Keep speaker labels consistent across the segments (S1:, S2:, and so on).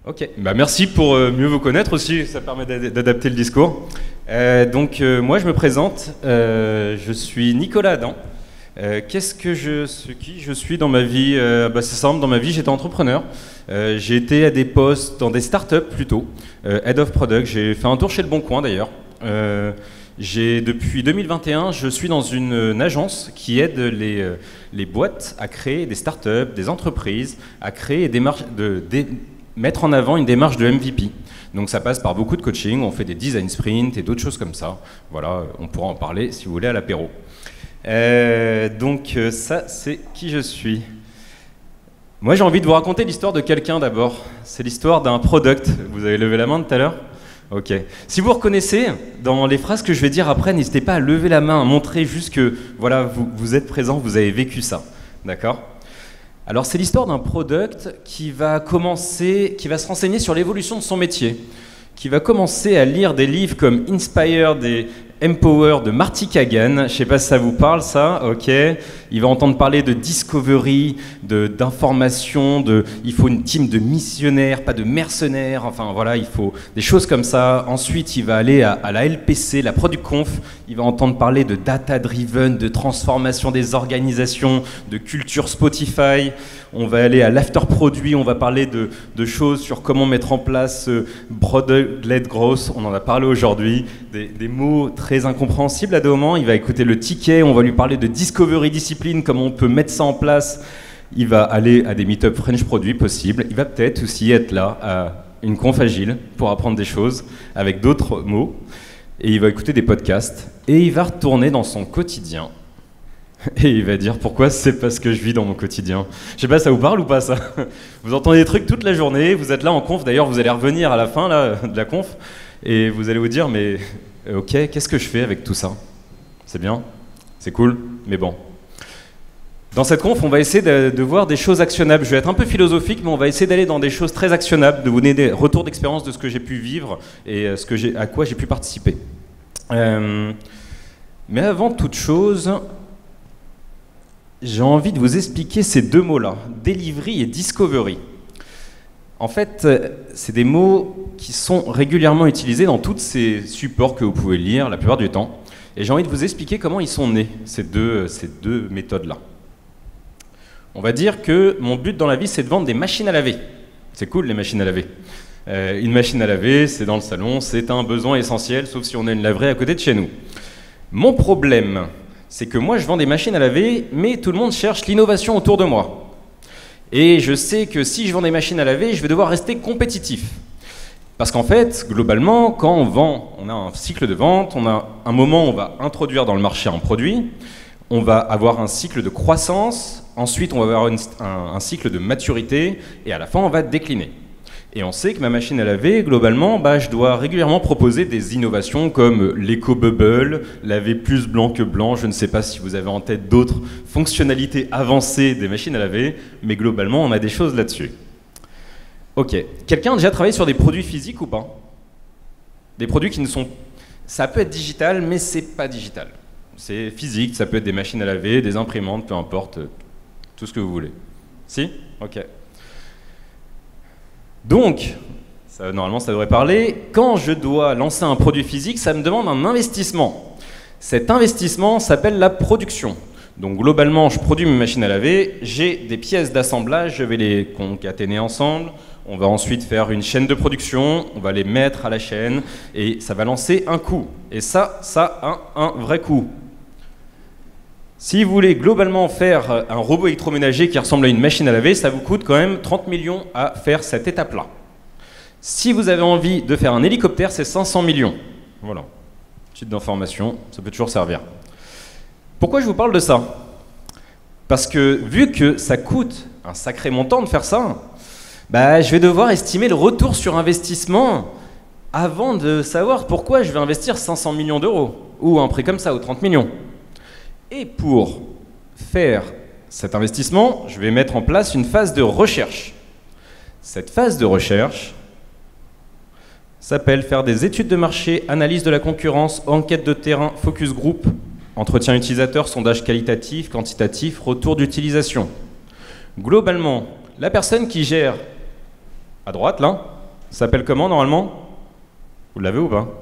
S1: Ok, bah merci pour mieux vous connaître aussi, ça permet d'adapter le discours. Moi je me présente, je suis Nicolas Adam. Qui je suis dans ma vie? C'est simple, dans ma vie j'étais entrepreneur. J'ai été à des postes dans des startups plutôt, Head of Product, j'ai fait un tour chez Le Bon Coin d'ailleurs. Depuis 2021, je suis dans une agence qui aide les boîtes à créer des startups, des entreprises, à créer mettre en avant une démarche de MVP. Donc ça passe par beaucoup de coaching, on fait des design sprints et d'autres choses comme ça. Voilà, on pourra en parler si vous voulez à l'apéro. Ça, c'est qui je suis. Moi, j'ai envie de vous raconter l'histoire de quelqu'un d'abord. C'est l'histoire d'un product. Vous avez levé la main tout à l'heure? Ok. Si vous reconnaissez, dans les phrases que je vais dire après, n'hésitez pas à lever la main, à montrer juste que voilà, vous êtes présent, vous avez vécu ça. D'accord? Alors, c'est l'histoire d'un product qui va se renseigner sur l'évolution de son métier, qui va commencer à lire des livres comme Inspired et Empower de Marty Kagan. Je ne sais pas si ça vous parle, ça, ok. Il va entendre parler de discovery, d'information, il faut une team de missionnaires, pas de mercenaires, enfin voilà, il faut des choses comme ça. Ensuite, il va aller à la LPC, la Product Conf, il va entendre parler de data-driven, de transformation des organisations, de culture Spotify. On va aller à l'after-produit, on va parler de choses sur comment mettre en place product-led growth, on en a parlé aujourd'hui, des mots très incompréhensibles à des moments. Il va écouter le ticket, on va lui parler de discovery discipline, comment on peut mettre ça en place. Il va aller à des meet-up French produits possibles. Il va peut-être aussi être là à une conf agile pour apprendre des choses avec d'autres mots. Et il va écouter des podcasts. Et il va retourner dans son quotidien. Et il va dire pourquoi c'est parce que je vis dans mon quotidien. Je sais pas, ça vous parle ou pas ça? Vous entendez des trucs toute la journée, vous êtes là en conf, d'ailleurs vous allez revenir à la fin là, de la conf, et vous allez vous dire mais ok, qu'est-ce que je fais avec tout ça? C'est bien, c'est cool, mais bon. Dans cette conf, on va essayer de voir des choses actionnables. Je vais être un peu philosophique, mais on va essayer d'aller dans des choses très actionnables, de vous donner des retours d'expérience de ce que j'ai pu vivre et à quoi j'ai pu participer. Mais avant toute chose, j'ai envie de vous expliquer ces deux mots-là, delivery et discovery. En fait, c'est des mots qui sont régulièrement utilisés dans tous ces supports que vous pouvez lire la plupart du temps. Et j'ai envie de vous expliquer comment ils sont nés, ces deux méthodes-là. On va dire que mon but dans la vie, c'est de vendre des machines à laver. C'est cool, les machines à laver. Une machine à laver, c'est dans le salon, c'est un besoin essentiel, sauf si on a une laverie à côté de chez nous. Mon problème, c'est que moi, je vends des machines à laver, mais tout le monde cherche l'innovation autour de moi. Et je sais que si je vends des machines à laver, je vais devoir rester compétitif. Parce qu'en fait, globalement, quand on vend, on a un cycle de vente, on a un moment où on va introduire dans le marché un produit, on va avoir un cycle de croissance, ensuite on va avoir un cycle de maturité, et à la fin, on va décliner. Et on sait que ma machine à laver, globalement, je dois régulièrement proposer des innovations comme l'éco-bubble, laver plus blanc que blanc. Je ne sais pas si vous avez en tête d'autres fonctionnalités avancées des machines à laver, mais globalement, on a des choses là-dessus. Ok. Quelqu'un a déjà travaillé sur des produits physiques ou pas? Des produits qui ne sont... Ça peut être digital, mais c'est pas digital. C'est physique, ça peut être des machines à laver, des imprimantes, peu importe, tout ce que vous voulez. Si? Ok. Donc, normalement ça devrait parler, quand je dois lancer un produit physique, ça me demande un investissement. Cet investissement s'appelle la production. Donc globalement, je produis mes machines à laver, j'ai des pièces d'assemblage, je vais les concaténer ensemble, on va ensuite faire une chaîne de production, on va les mettre à la chaîne, et ça va lancer un coût. Et ça a un vrai coût. Si vous voulez globalement faire un robot électroménager qui ressemble à une machine à laver, ça vous coûte quand même 30 millions à faire cette étape-là. Si vous avez envie de faire un hélicoptère, c'est 500 millions. Voilà. Petite d'information, ça peut toujours servir. Pourquoi je vous parle de ça? Parce que vu que ça coûte un sacré montant de faire ça, je vais devoir estimer le retour sur investissement avant de savoir pourquoi je vais investir 500 millions d'euros, ou un prix comme ça, ou 30 millions. Et pour faire cet investissement, je vais mettre en place une phase de recherche. Cette phase de recherche s'appelle faire des études de marché, analyse de la concurrence, enquête de terrain, focus group, entretien utilisateur, sondage qualitatif, quantitatif, retour d'utilisation. Globalement, la personne qui gère à droite, là, Ça s'appelle comment normalement? Vous l'avez ou pas?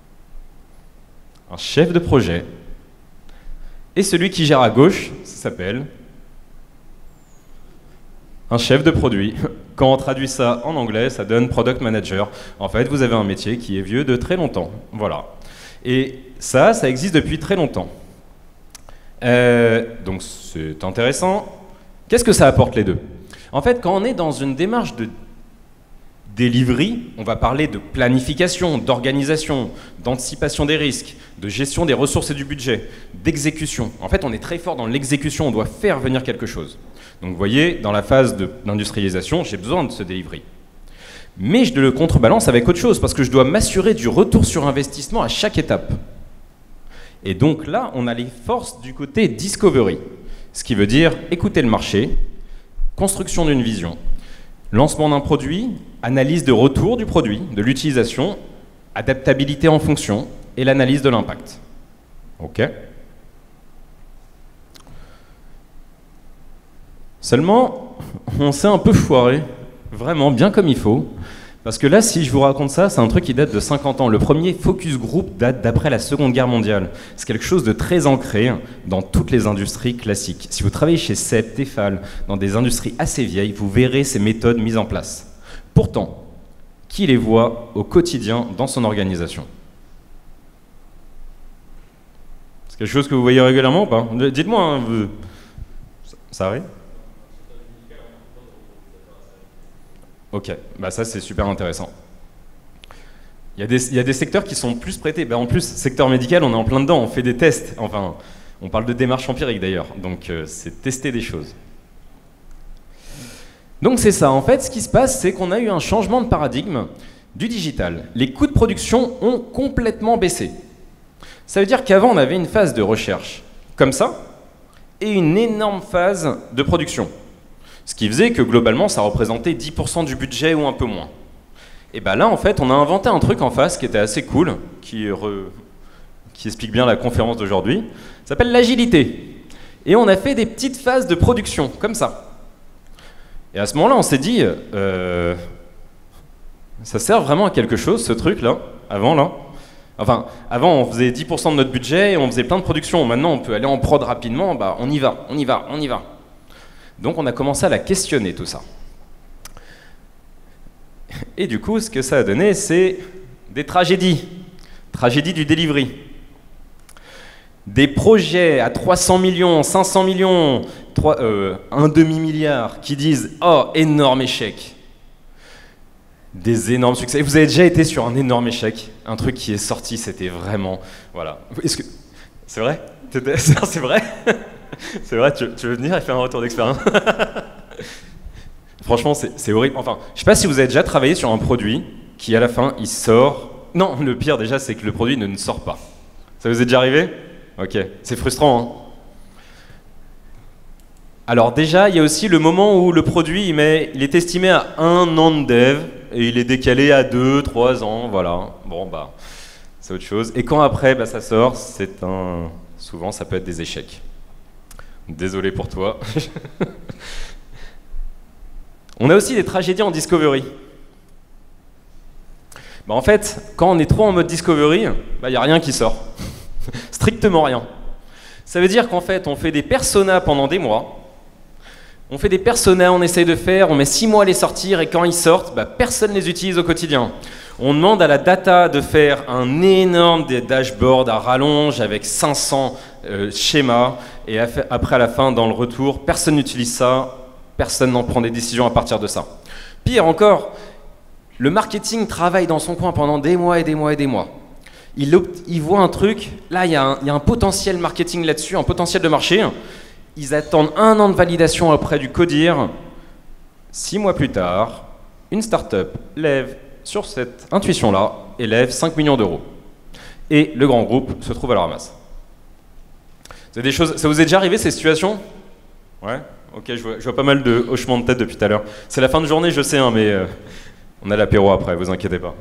S1: Un chef de projet. Et celui qui gère à gauche, ça s'appelle un chef de produit. Quand on traduit ça en anglais, ça donne Product Manager. En fait, vous avez un métier qui est vieux de très longtemps. Voilà. Et ça existe depuis très longtemps. Donc c'est intéressant. Qu'est-ce que ça apporte les deux? En fait, quand on est dans une démarche de delivery, on va parler de planification, d'organisation, d'anticipation des risques, de gestion des ressources et du budget, d'exécution. En fait, on est très fort dans l'exécution, on doit faire venir quelque chose. Donc vous voyez, dans la phase d'industrialisation, j'ai besoin de ce delivery. Mais je le contrebalance avec autre chose, parce que je dois m'assurer du retour sur investissement à chaque étape. Et donc là, on a les forces du côté discovery, ce qui veut dire écouter le marché, construction d'une vision, lancement d'un produit, analyse de retour du produit, de l'utilisation, adaptabilité en fonction et l'analyse de l'impact. OK. Seulement, on s'est un peu foiré, vraiment bien comme il faut, parce que là, si je vous raconte ça, c'est un truc qui date de 50 ans. Le premier focus group date d'après la Seconde Guerre mondiale. C'est quelque chose de très ancré dans toutes les industries classiques. Si vous travaillez chez SEB, Tefal, dans des industries assez vieilles, vous verrez ces méthodes mises en place. Pourtant, qui les voit au quotidien dans son organisation? C'est quelque chose que vous voyez régulièrement ou pas? Dites-moi, hein, ça arrive? Ok, bah ça c'est super intéressant. Il y a des secteurs qui sont plus prêtés. En plus, secteur médical, on est en plein dedans, on fait des tests. Enfin, on parle de démarche empirique d'ailleurs, donc c'est tester des choses. Donc c'est ça, en fait, ce qui se passe, c'est qu'on a eu un changement de paradigme du digital. Les coûts de production ont complètement baissé. Ça veut dire qu'avant, on avait une phase de recherche, comme ça, et une énorme phase de production. Ce qui faisait que globalement, ça représentait 10% du budget ou un peu moins. Et bien là, en fait, on a inventé un truc en face qui était assez cool, qui explique bien la conférence d'aujourd'hui. Ça s'appelle l'agilité. Et on a fait des petites phases de production, comme ça. Et à ce moment-là, on s'est dit, ça sert vraiment à quelque chose, ce truc-là, avant, là. Enfin, avant, on faisait 10% de notre budget et on faisait plein de productions. Maintenant, on peut aller en prod rapidement, bah, on y va. Donc on a commencé à la questionner, tout ça. Et du coup, ce que ça a donné, c'est des tragédies. Tragédies du delivery. Des projets à 300 millions, 500 millions, un demi-milliard, qui disent « Oh, énorme échec !» Des énormes succès. Vous avez déjà été sur un énorme échec? Un truc qui est sorti, c'était vraiment... Voilà. Est-ce que... C'est vrai? C'est vrai? C'est vrai, tu veux venir et faire un retour d'expérience? Franchement, c'est horrible. Enfin, je sais pas si vous avez déjà travaillé sur un produit qui, à la fin, il sort... Non, le pire déjà, c'est que le produit ne sort pas. Ça vous est déjà arrivé? Ok, c'est frustrant, hein? Alors déjà, il y a aussi le moment où le produit, il est estimé à 1 an de dev, et il est décalé à 2, 3 ans, voilà. Bon, bah, c'est autre chose. Et quand après, bah, ça sort, souvent, ça peut être des échecs. Désolé pour toi. On a aussi des tragédies en discovery. Bah en fait, quand on est trop en mode discovery, bah, y a rien qui sort. Strictement rien. Ça veut dire qu'en fait, on fait des personas pendant des mois. On fait des personas, on essaye de faire, on met 6 mois à les sortir et quand ils sortent, bah, personne ne les utilise au quotidien. On demande à la data de faire un énorme dashboard à rallonge avec 500 schémas et après à la fin, dans le retour, personne n'utilise ça, personne n'en prend des décisions à partir de ça. Pire encore, le marketing travaille dans son coin pendant des mois et des mois et des mois. Il voit un truc, là il y a un potentiel marketing là-dessus, un potentiel de marché. Ils attendent 1 an de validation auprès du CODIR. 6 mois plus tard, une start-up lève sur cette intuition-là et lève 5 millions d'euros. Et le grand groupe se trouve à la ramasse. C'est des choses, ça vous est déjà arrivé ces situations? Ouais. Ok, je vois pas mal de hochements de tête depuis tout à l'heure. C'est la fin de journée, je sais, hein, mais on a l'apéro après, vous inquiétez pas.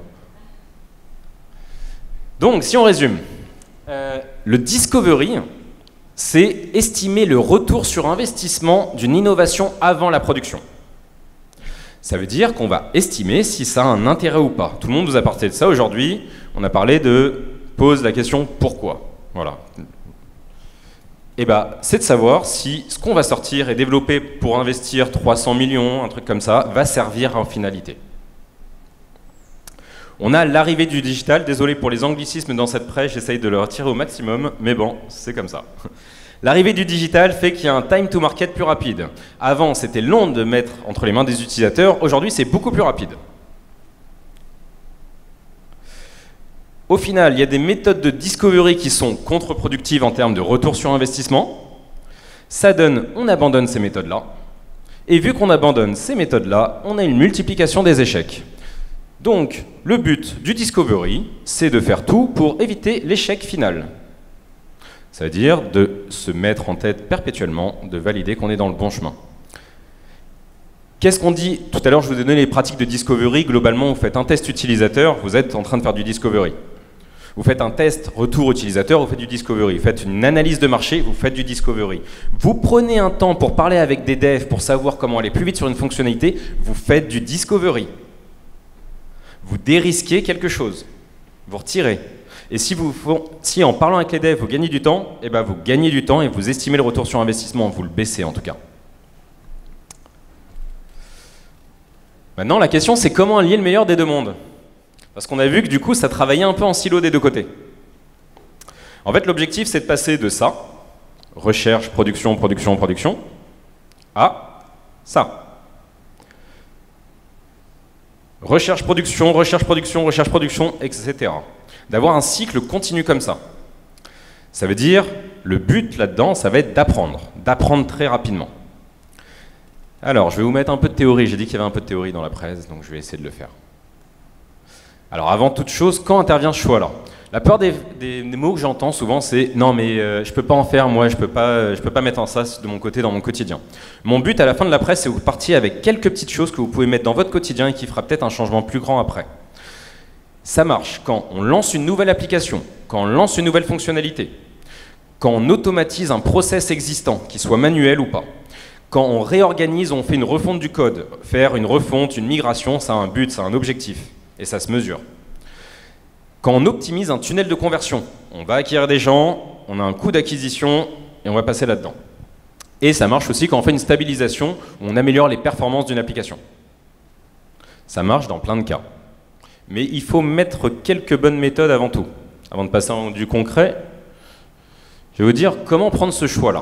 S1: Donc, si on résume, le discovery, c'est estimer le retour sur investissement d'une innovation avant la production. Ça veut dire qu'on va estimer si ça a un intérêt ou pas. Tout le monde vous a parlé de ça aujourd'hui. On a parlé de pose la question pourquoi. Voilà. Et c'est de savoir si ce qu'on va sortir et développer pour investir 300 millions, un truc comme ça, va servir en finalité. On a l'arrivée du digital. Désolé pour les anglicismes dans cette presse, j'essaye de le retirer au maximum, mais bon, c'est comme ça. L'arrivée du digital fait qu'il y a un time to market plus rapide. Avant, c'était long de mettre entre les mains des utilisateurs. Aujourd'hui, c'est beaucoup plus rapide. Au final, il y a des méthodes de discovery qui sont contre-productives en termes de retour sur investissement. Ça donne, on abandonne ces méthodes-là. Et vu qu'on abandonne ces méthodes-là, on a une multiplication des échecs. Donc, le but du discovery, c'est de faire tout pour éviter l'échec final. Ça veut dire de se mettre en tête perpétuellement, de valider qu'on est dans le bon chemin. Qu'est-ce qu'on dit? Tout à l'heure, je vous ai donné les pratiques de discovery. Globalement, vous faites un test utilisateur, vous êtes en train de faire du discovery. Vous faites un test retour utilisateur, vous faites du discovery. Vous faites une analyse de marché, vous faites du discovery. Vous prenez un temps pour parler avec des devs, pour savoir comment aller plus vite sur une fonctionnalité, vous faites du discovery. Vous dérisquez quelque chose, vous retirez. Et si en parlant avec les devs, vous gagnez du temps, vous gagnez du temps et vous estimez le retour sur investissement, vous le baissez en tout cas. Maintenant, la question, c'est comment allier le meilleur des deux mondes? Parce qu'on a vu que du coup, ça travaillait un peu en silo des deux côtés. En fait, l'objectif, c'est de passer de ça, recherche, production, production, production, à ça. Recherche, production, recherche, production, recherche, production, etc. D'avoir un cycle continu comme ça. Ça veut dire, le but là-dedans, ça va être d'apprendre très rapidement. Alors, je vais vous mettre un peu de théorie. J'ai dit qu'il y avait un peu de théorie dans la presse, donc je vais essayer de le faire. Alors, avant toute chose, quand intervient ce choix-là? La peur des mots que j'entends souvent, c'est « Non, mais je ne peux pas en faire, moi, je peux pas mettre en ça de mon côté dans mon quotidien. » Mon but à la fin de la presse, c'est que vous partiez avec quelques petites choses que vous pouvez mettre dans votre quotidien et qui fera peut-être un changement plus grand après. Ça marche quand on lance une nouvelle application, quand on lance une nouvelle fonctionnalité, quand on automatise un process existant, qu'il soit manuel ou pas, quand on réorganise, on fait une refonte du code. Faire une refonte, une migration, ça a un but, ça a un objectif, et ça se mesure. Quand on optimise un tunnel de conversion, on va acquérir des gens, on a un coût d'acquisition, et on va passer là-dedans. Et ça marche aussi quand on fait une stabilisation, on améliore les performances d'une application. Ça marche dans plein de cas. Mais il faut mettre quelques bonnes méthodes avant tout. Avant de passer du concret, je vais vous dire comment prendre ce choix-là.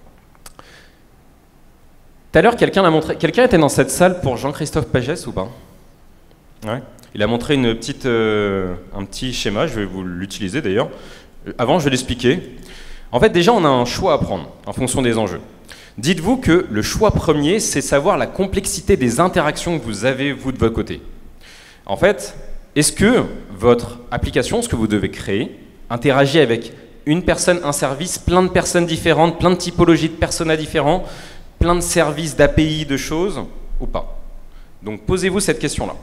S1: Tout à l'heure, quelqu'un était dans cette salle pour Jean-Christophe Pagès ou pas? Ouais. Il a montré un petit schéma, je vais vous l'utiliser d'ailleurs. Avant, je vais l'expliquer. En fait, déjà, on a un choix à prendre en fonction des enjeux. Dites-vous que le choix premier, c'est savoir la complexité des interactions que vous avez, vous, de votre côté. En fait, est-ce que votre application, ce que vous devez créer, interagit avec une personne, un service, plein de personnes différentes, plein de typologies de personas différents, plein de services, d'API, de choses, ou pas? Donc, posez-vous cette question-là.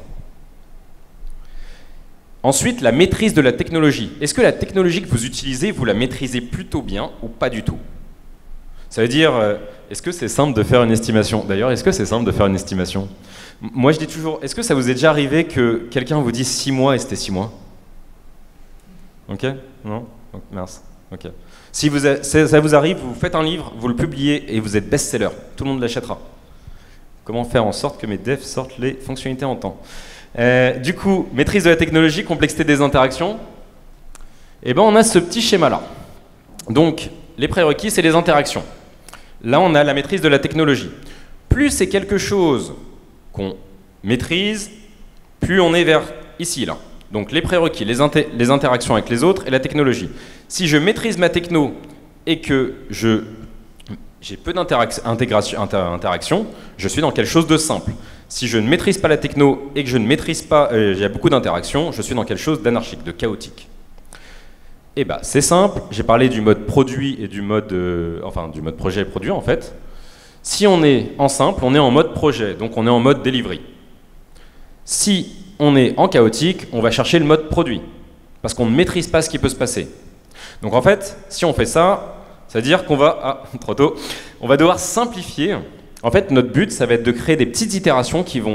S1: Ensuite, la maîtrise de la technologie. Est-ce que la technologie que vous utilisez, vous la maîtrisez plutôt bien ou pas du tout? Ça veut dire, est-ce que c'est simple de faire une estimation? D'ailleurs, est-ce que c'est simple de faire une estimation? Moi, je dis toujours, est-ce que ça vous est déjà arrivé que quelqu'un vous dise 6 mois et c'était 6 mois? Ok? Non? Mince. Ok. Si ça vous arrive, vous faites un livre, vous le publiez et vous êtes best-seller. Tout le monde l'achètera. Comment faire en sorte que mes devs sortent les fonctionnalités en temps? Du coup, maîtrise de la technologie, complexité des interactions. Et ben, on a ce petit schéma-là. Donc, les prérequis, c'est les interactions. Là, on a la maîtrise de la technologie. Plus c'est quelque chose qu'on maîtrise, plus on est vers ici, là. Donc, les prérequis, les interactions avec les autres et la technologie. Si je maîtrise ma techno et que j'ai peu d'interaction, je suis dans quelque chose de simple. Si je ne maîtrise pas la techno et que je ne maîtrise pas, j'ai beaucoup d'interactions, je suis dans quelque chose d'anarchique, de chaotique. Et bah, c'est simple, j'ai parlé du mode produit et du mode projet et produit en fait. Si on est en simple, on est en mode projet, donc on est en mode delivery. Si on est en chaotique, on va chercher le mode produit, parce qu'on ne maîtrise pas ce qui peut se passer. Donc en fait, si on fait ça, ça veut dire qu'on va, trop tôt, on va devoir simplifier. En fait, notre but, ça va être de créer des petites itérations qui vont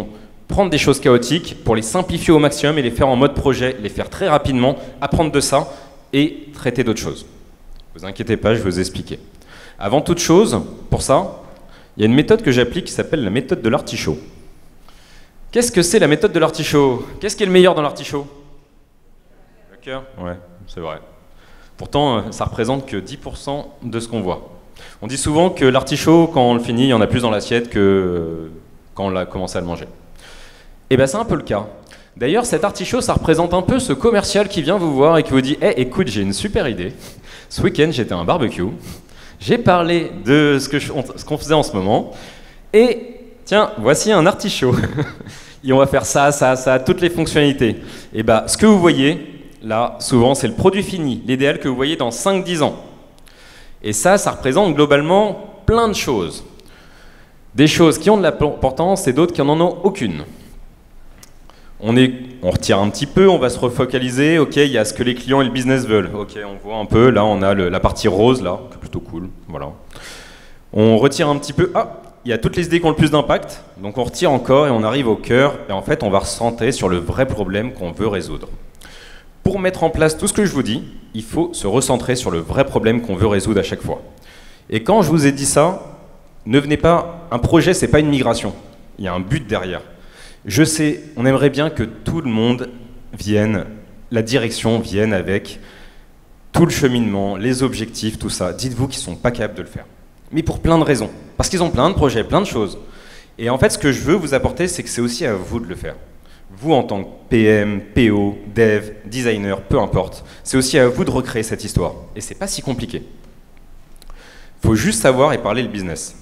S1: Prendre des choses chaotiques pour les simplifier au maximum et les faire en mode projet, les faire très rapidement, apprendre de ça et traiter d'autres choses. Ne vous inquiétez pas, je vais vous expliquer. Avant toute chose, pour ça, il y a une méthode que j'applique qui s'appelle la méthode de l'artichaut. Qu'est-ce que c'est la méthode de l'artichaut? Qu'est-ce qui est le meilleur dans l'artichaut? Le cœur? Ouais, c'est vrai. Pourtant, ça représente que 10% de ce qu'on voit. On dit souvent que l'artichaut, quand on le finit, il y en a plus dans l'assiette que quand on l'a commencé à le manger. Et bien c'est un peu le cas. D'ailleurs, cet artichaut, ça représente un peu ce commercial qui vient vous voir et qui vous dit « Hey, écoute, j'ai une super idée. Ce week-end, j'étais à un barbecue. J'ai parlé de ce qu'on faisait en ce moment. Et tiens, voici un artichaut. Et on va faire ça, ça, ça, toutes les fonctionnalités. Et bien, ce que vous voyez, là, souvent, c'est le produit fini, l'idéal que vous voyez dans 5-10 ans. Et ça représente globalement plein de choses. Des choses qui ont de l'importance et d'autres qui n'en ont aucune. On retire un petit peu, on va se refocaliser, ok, il y a ce que les clients et le business veulent. Ok, on voit un peu, là on a la partie rose, là, qui est plutôt cool, voilà. On retire un petit peu, il y a toutes les idées qui ont le plus d'impact, donc on retire encore et on arrive au cœur, et en fait on va se centrer sur le vrai problème qu'on veut résoudre. Pour mettre en place tout ce que je vous dis, il faut se recentrer sur le vrai problème qu'on veut résoudre à chaque fois. Et quand je vous ai dit ça, ne venez pas, un projet c'est pas une migration, il y a un but derrière. Je sais, on aimerait bien que tout le monde vienne, la direction vienne avec tout le cheminement, les objectifs, tout ça. Dites-vous qu'ils ne sont pas capables de le faire. Mais pour plein de raisons. Parce qu'ils ont plein de projets, plein de choses. Et en fait, ce que je veux vous apporter, c'est que c'est aussi à vous de le faire. Vous, en tant que PM, PO, Dev, designer, peu importe, c'est aussi à vous de recréer cette histoire. Et c'est pas si compliqué. Il faut juste savoir et parler le business.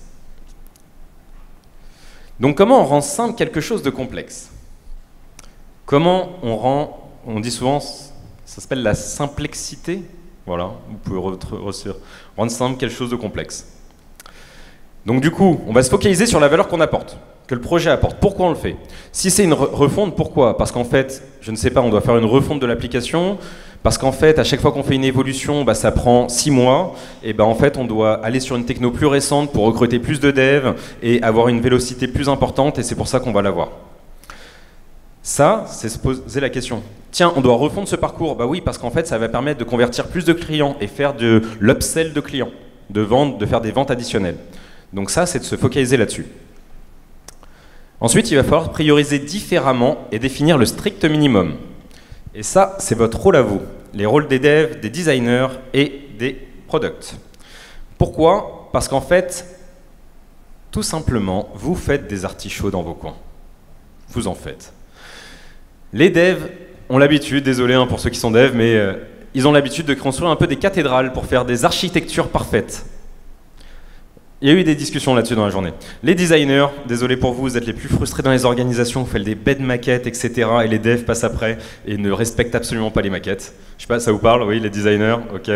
S1: Donc comment on rend simple quelque chose de complexe? Comment on dit souvent, ça s'appelle la simplexité. Voilà, vous pouvez rendre simple quelque chose de complexe. Donc du coup, on va se focaliser sur la valeur qu'on apporte, que le projet apporte. Pourquoi on le fait? Si c'est une refonte, pourquoi? Parce qu'en fait, je ne sais pas, on doit faire une refonte de l'application, parce qu'en fait, à chaque fois qu'on fait une évolution, ça prend 6 mois, et en fait, on doit aller sur une techno plus récente pour recruter plus de devs et avoir une vélocité plus importante, et c'est pour ça qu'on va l'avoir. Ça, c'est se poser la question. Tiens, on doit refondre ce parcours. Bah oui, parce qu'en fait, ça va permettre de convertir plus de clients et faire de l'upsell de clients, de faire des ventes additionnelles. Donc ça, c'est de se focaliser là-dessus. Ensuite, il va falloir prioriser différemment et définir le strict minimum. Et ça, c'est votre rôle à vous, les rôles des devs, des designers et des products. Pourquoi? Parce qu'en fait, tout simplement, vous faites des artichauts dans vos coins. Vous en faites. Les devs ont l'habitude, désolé pour ceux qui sont devs, mais ils ont l'habitude de construire un peu des cathédrales pour faire des architectures parfaites. Il y a eu des discussions là-dessus dans la journée. Les designers, désolé pour vous, vous êtes les plus frustrés dans les organisations, vous faites des bêtes maquettes, etc. Et les devs passent après et ne respectent absolument pas les maquettes. Je sais pas, ça vous parle? Oui, les designers, ok.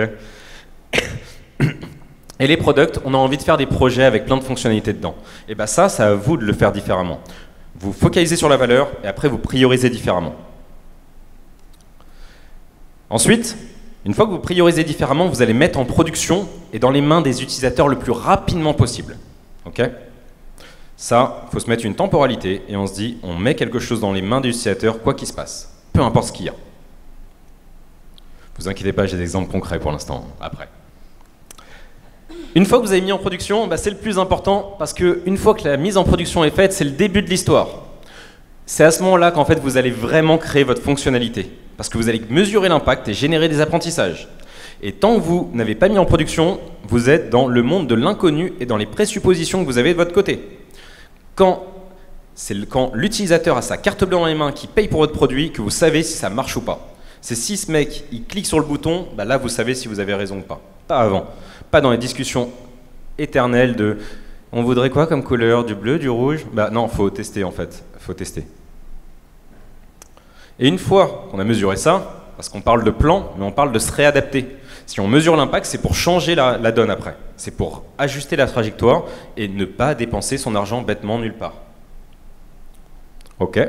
S1: Et les products, on a envie de faire des projets avec plein de fonctionnalités dedans. Et bien ça, c'est à vous de le faire différemment. Vous focalisez sur la valeur et après vous priorisez différemment. Ensuite, une fois que vous priorisez différemment, vous allez mettre en production et dans les mains des utilisateurs le plus rapidement possible. Ok? Ça, il faut se mettre une temporalité et on se dit, on met quelque chose dans les mains des utilisateurs, quoi qu'il se passe, peu importe ce qu'il y a. Vous inquiétez pas, j'ai des exemples concrets pour l'instant, après. Une fois que vous avez mis en production, c'est le plus important parce qu'une fois que la mise en production est faite, c'est le début de l'histoire. C'est à ce moment-là qu'en fait vous allez vraiment créer votre fonctionnalité parce que vous allez mesurer l'impact et générer des apprentissages. Et tant que vous n'avez pas mis en production, vous êtes dans le monde de l'inconnu et dans les présuppositions que vous avez de votre côté. C'est quand l'utilisateur a sa carte bleue dans les mains qui paye pour votre produit que vous savez si ça marche ou pas. C'est si ce mec il clique sur le bouton, là vous savez si vous avez raison ou pas. Pas avant. Pas dans les discussions éternelles de on voudrait quoi comme couleur? Du bleu, du rouge? Non, faut tester en fait. Faut tester. Et une fois qu'on a mesuré ça, parce qu'on parle de plan, mais on parle de se réadapter. Si on mesure l'impact, c'est pour changer la donne après. C'est pour ajuster la trajectoire et ne pas dépenser son argent bêtement nulle part. Ok.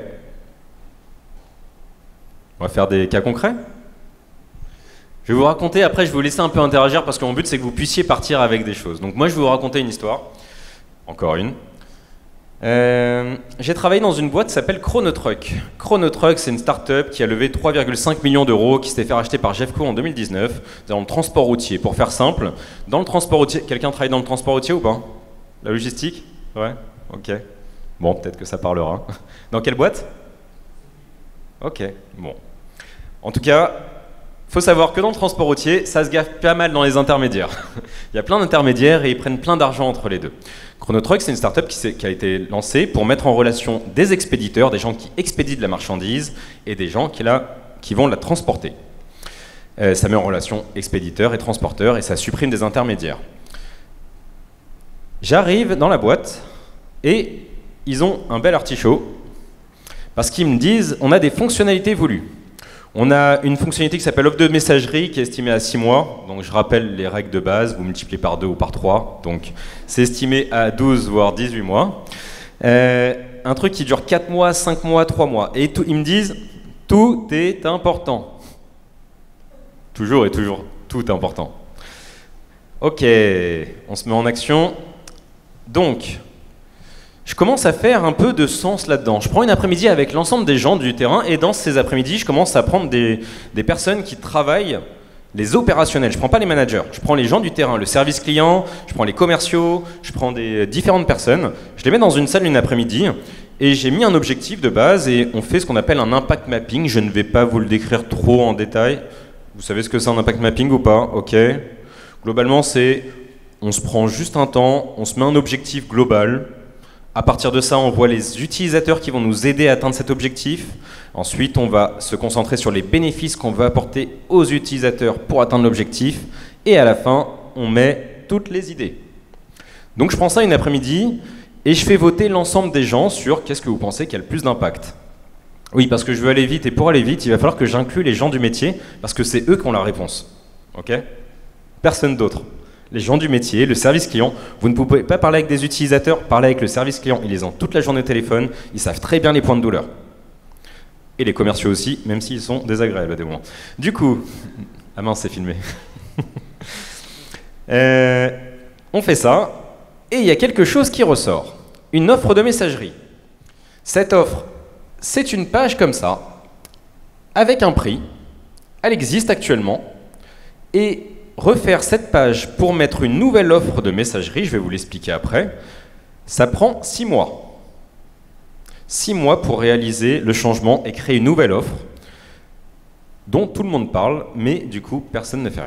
S1: On va faire des cas concrets. Je vais vous raconter, après je vais vous laisser un peu interagir parce que mon but c'est que vous puissiez partir avec des choses. Donc moi je vais vous raconter une histoire. Encore une. J'ai travaillé dans une boîte qui s'appelle Chronotruck. Chronotruck, c'est une start-up qui a levé 3,5 millions d'euros, qui s'était fait racheter par Jeffco en 2019, dans le transport routier. Pour faire simple, dans le transport routier, quelqu'un travaille dans le transport routier ou pas? La logistique? Ouais, ok. Bon, peut-être que ça parlera. Dans quelle boîte? Ok, bon. En tout cas, faut savoir que dans le transport routier, ça se gaffe pas mal dans les intermédiaires. Il y a plein d'intermédiaires et ils prennent plein d'argent entre les deux. Chronotruck, c'est une start-up qui a été lancée pour mettre en relation des expéditeurs, des gens qui expédient de la marchandise, et des gens qui vont la transporter. Ça met en relation expéditeurs et transporteurs et ça supprime des intermédiaires. J'arrive dans la boîte et ils ont un bel artichaut parce qu'ils me disent on a des fonctionnalités voulues. On a une fonctionnalité qui s'appelle offre de messagerie qui est estimée à 6 mois. Donc je rappelle les règles de base, vous multipliez par 2 ou par 3. Donc c'est estimé à 12 voire 18 mois. Un truc qui dure 4 mois, 5 mois, 3 mois. Et ils me disent tout est important. Toujours et toujours, tout est important. Ok, on se met en action. Donc, je commence à faire un peu de sens là-dedans. Je prends une après-midi avec l'ensemble des gens du terrain et dans ces après-midi, je commence à prendre des personnes qui travaillent les opérationnels. Je ne prends pas les managers, je prends les gens du terrain, le service client, je prends les commerciaux, je prends des différentes personnes. Je les mets dans une salle une après-midi et j'ai mis un objectif de base et on fait ce qu'on appelle un impact mapping. Je ne vais pas vous le décrire trop en détail. Vous savez ce que c'est un impact mapping ou pas? Ok. Globalement, c'est on se prend juste un temps, on se met un objectif global. À partir de ça, on voit les utilisateurs qui vont nous aider à atteindre cet objectif. Ensuite, on va se concentrer sur les bénéfices qu'on veut apporter aux utilisateurs pour atteindre l'objectif. Et à la fin, on met toutes les idées. Donc je prends ça une après-midi et je fais voter l'ensemble des gens sur qu'est-ce que vous pensez qui a le plus d'impact. Oui, parce que je veux aller vite et pour aller vite, il va falloir que j'inclue les gens du métier parce que c'est eux qui ont la réponse. Ok? Personne d'autre. Les gens du métier, le service client, vous ne pouvez pas parler avec des utilisateurs, parler avec le service client, ils les ont toute la journée au téléphone, ils savent très bien les points de douleur. Et les commerciaux aussi, même s'ils sont désagréables à des moments. Du coup, ah mince, c'est filmé. On fait ça, et il y a quelque chose qui ressort. Une offre de messagerie. Cette offre, c'est une page comme ça, avec un prix, elle existe actuellement, et refaire cette page pour mettre une nouvelle offre de messagerie, je vais vous l'expliquer après, ça prend 6 mois. 6 mois pour réaliser le changement et créer une nouvelle offre dont tout le monde parle, mais du coup, personne ne fait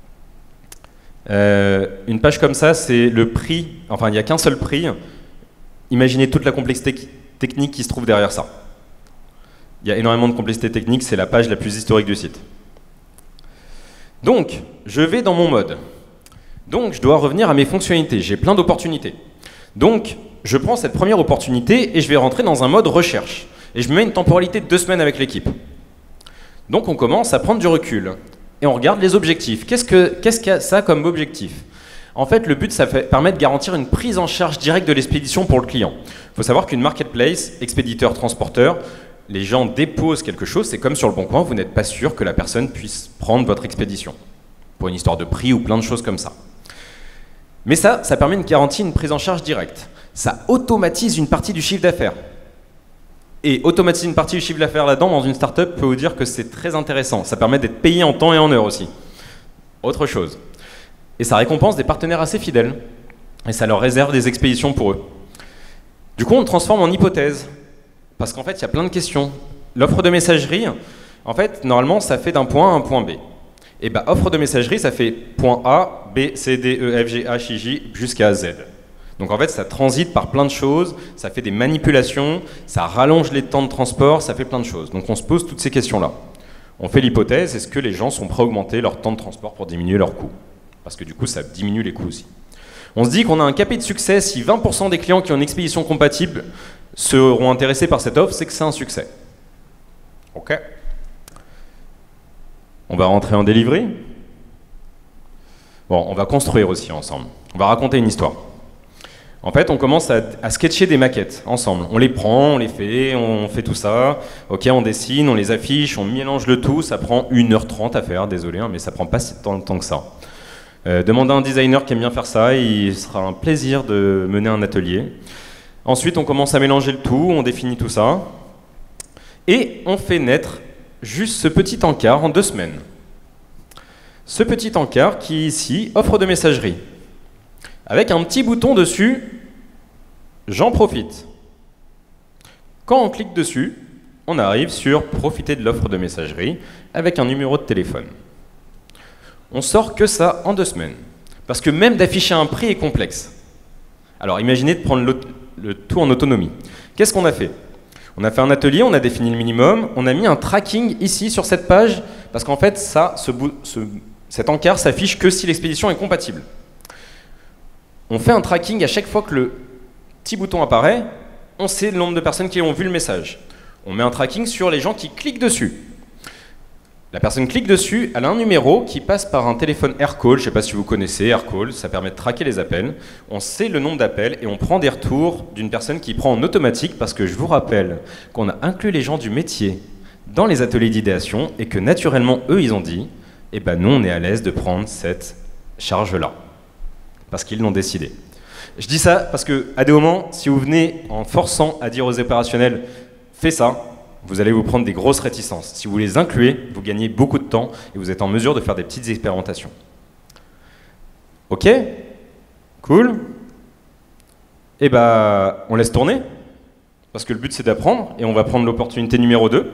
S1: rien. Une page comme ça, c'est le prix, enfin il n'y a qu'un seul prix. Imaginez toute la complexité technique qui se trouve derrière ça. Il y a énormément de complexité technique, c'est la page la plus historique du site. Donc, je vais dans mon mode. Donc, je dois revenir à mes fonctionnalités. J'ai plein d'opportunités. Donc, je prends cette première opportunité et je vais rentrer dans un mode recherche. Et je me mets une temporalité de 2 semaines avec l'équipe. Donc, on commence à prendre du recul. Et on regarde les objectifs. Qu'est-ce qu'il y a ça comme objectif? En fait, le but, ça permet de garantir une prise en charge directe de l'expédition pour le client. Il faut savoir qu'une marketplace, expéditeur, transporteur, les gens déposent quelque chose, c'est comme sur le Bon Coin, vous n'êtes pas sûr que la personne puisse prendre votre expédition. Pour une histoire de prix ou plein de choses comme ça. Mais ça permet une garantie, une prise en charge directe. Ça automatise une partie du chiffre d'affaires. Et automatiser une partie du chiffre d'affaires là-dedans, dans une startup, peut vous dire que c'est très intéressant. Ça permet d'être payé en temps et en heure aussi. Autre chose. Et ça récompense des partenaires assez fidèles. Et ça leur réserve des expéditions pour eux. Du coup, on le transforme en hypothèse. Parce qu'en fait, il y a plein de questions. L'offre de messagerie, en fait, normalement, ça fait d'un point A à un point B. Et bien, offre de messagerie, ça fait point A, B, C, D, E, F, G, H, I, J, jusqu'à Z. Donc en fait, ça transite par plein de choses, ça fait des manipulations, ça rallonge les temps de transport, ça fait plein de choses. Donc on se pose toutes ces questions-là. On fait l'hypothèse, est-ce que les gens sont prêts à augmenter leur temps de transport pour diminuer leurs coûts? Parce que du coup, ça diminue les coûts aussi. On se dit qu'on a un KPI de succès si 20% des clients qui ont une expédition compatible seront intéressés par cette offre, c'est que c'est un succès. Ok. On va rentrer en delivery. Bon, on va construire aussi ensemble. On va raconter une histoire. En fait, on commence à sketcher des maquettes ensemble. On les prend, on les fait, on fait tout ça. Ok, on dessine, on les affiche, on mélange le tout. Ça prend 1h30 à faire, désolé, hein, mais ça prend pas si tant de temps que ça. Demandez à un designer qui aime bien faire ça, il sera un plaisir de mener un atelier. Ensuite, on commence à mélanger le tout, on définit tout ça. Et on fait naître juste ce petit encart en 2 semaines. Ce petit encart qui, ici, offre de messagerie. Avec un petit bouton dessus, j'en profite. Quand on clique dessus, on arrive sur profiter de l'offre de messagerie avec un numéro de téléphone. On sort que ça en 2 semaines. Parce que même d'afficher un prix est complexe. Alors imaginez de prendre le tout en autonomie. Qu'est-ce qu'on a fait? On a fait un atelier, on a défini le minimum, on a mis un tracking ici sur cette page, parce qu'en fait, cet encart s'affiche que si l'expédition est compatible. On fait un tracking à chaque fois que le petit bouton apparaît, on sait le nombre de personnes qui ont vu le message. On met un tracking sur les gens qui cliquent dessus. La personne clique dessus, elle a un numéro qui passe par un téléphone AirCall, je ne sais pas si vous connaissez AirCall, ça permet de traquer les appels. On sait le nombre d'appels et on prend des retours d'une personne qui prend en automatique parce que je vous rappelle qu'on a inclus les gens du métier dans les ateliers d'idéation et que naturellement, eux, ils ont dit « Eh ben nous, on est à l'aise de prendre cette charge-là. » Parce qu'ils l'ont décidé. Je dis ça parce qu'à des moments, si vous venez en forçant à dire aux opérationnels « Fais ça », vous allez vous prendre des grosses réticences. Si vous les incluez, vous gagnez beaucoup de temps et vous êtes en mesure de faire des petites expérimentations. Ok? Cool? Eh ben, on laisse tourner, parce que le but c'est d'apprendre, et on va prendre l'opportunité numéro 2.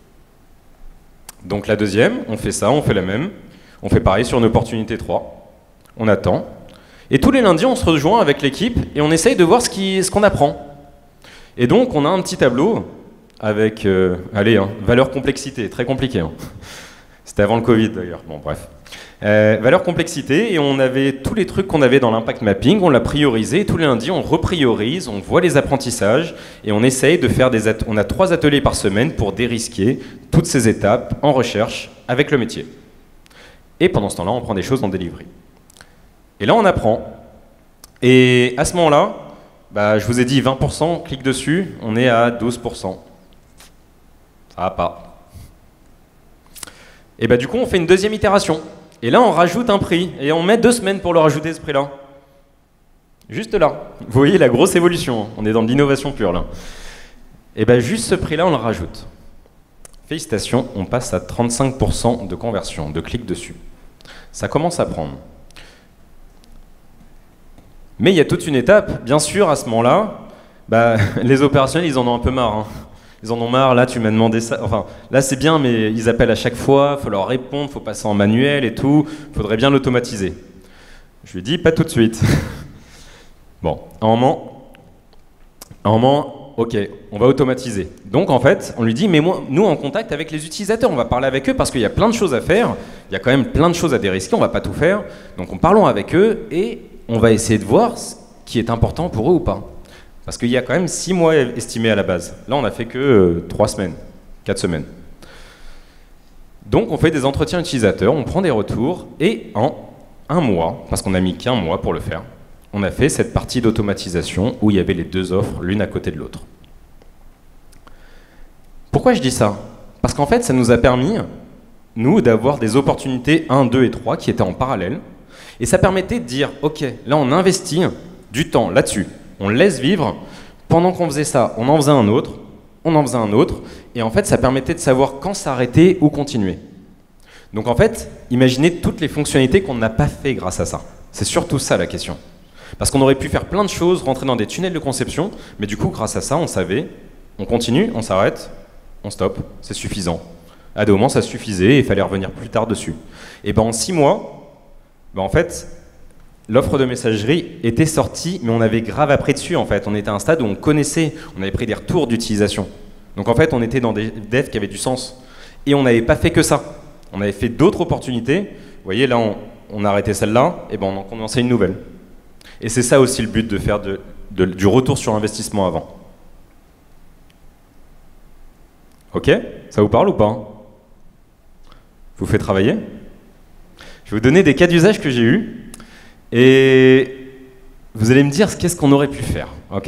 S1: Donc la deuxième, on fait ça, on fait la même. On fait pareil sur une opportunité 3. On attend. Et tous les lundis, on se rejoint avec l'équipe et on essaye de voir ce qu'on apprend. Et donc, on a un petit tableau avec, valeur complexité, très compliqué. Hein. C'était avant le Covid d'ailleurs, bon bref. Valeur complexité, et on avait tous les trucs qu'on avait dans l'impact mapping, on l'a priorisé, et tous les lundis on repriorise, on voit les apprentissages, et on essaye de faire on a 3 ateliers par semaine pour dérisquer toutes ces étapes en recherche avec le métier. Et pendant ce temps-là, on prend des choses en delivery. Et là, on apprend. Et à ce moment-là, je vous ai dit 20%, clique dessus, on est à 12%. Ça va pas. Et du coup, on fait une deuxième itération. Et là, on rajoute un prix. Et on met 2 semaines pour le rajouter, ce prix-là. Juste là. Vous voyez la grosse évolution. Hein. On est dans de l'innovation pure, là. Et juste ce prix-là, on le rajoute. Félicitations, on passe à 35% de conversion, de clics dessus. Ça commence à prendre. Mais il y a toute une étape. Bien sûr, à ce moment-là, les opérationnels, ils en ont un peu marre. Hein. Ils en ont marre, là tu m'as demandé ça, enfin là c'est bien mais ils appellent à chaque fois, il faut leur répondre, il faut passer en manuel et tout, il faudrait bien l'automatiser. Je lui dis pas tout de suite. Bon, à un moment, ok, on va automatiser. Donc en fait, on lui dit, mais nous en contact avec les utilisateurs, on va parler avec eux parce qu'il y a plein de choses à faire, il y a quand même plein de choses à dérisquer, on va pas tout faire, donc parlons avec eux et on va essayer de voir ce qui est important pour eux ou pas. Parce qu'il y a quand même 6 mois estimés à la base. Là, on n'a fait que 3 semaines, 4 semaines. Donc, on fait des entretiens utilisateurs, on prend des retours, et en 1 mois, parce qu'on n'a mis qu'1 mois pour le faire, on a fait cette partie d'automatisation où il y avait les 2 offres, l'une à côté de l'autre. Pourquoi je dis ça? Parce qu'en fait, ça nous a permis, nous, d'avoir des opportunités 1, 2 et 3 qui étaient en parallèle, et ça permettait de dire, ok, là, on investit du temps là-dessus. On laisse vivre. Pendant qu'on faisait ça, on en faisait un autre, on en faisait un autre, et en fait, ça permettait de savoir quand s'arrêter ou continuer. Donc en fait, imaginez toutes les fonctionnalités qu'on n'a pas fait grâce à ça. C'est surtout ça la question. Parce qu'on aurait pu faire plein de choses, rentrer dans des tunnels de conception, mais du coup, grâce à ça, on savait, on continue, on s'arrête, on stoppe, c'est suffisant. À des moments, ça suffisait et il fallait revenir plus tard dessus. Et en 6 mois, en fait, l'offre de messagerie était sortie, mais on avait grave appris dessus en fait. On était à un stade où on connaissait, on avait pris des retours d'utilisation. Donc en fait, on était dans des devs qui avaient du sens. Et on n'avait pas fait que ça. On avait fait d'autres opportunités. Vous voyez, là, on a arrêté celle-là, et on en commençait une nouvelle. Et c'est ça aussi le but de faire du retour sur investissement avant. Ok? Ça vous parle ou pas? Vous fait travailler? Je vais vous donner des cas d'usage que j'ai eus. Et vous allez me dire qu'est-ce qu'on aurait pu faire, ok?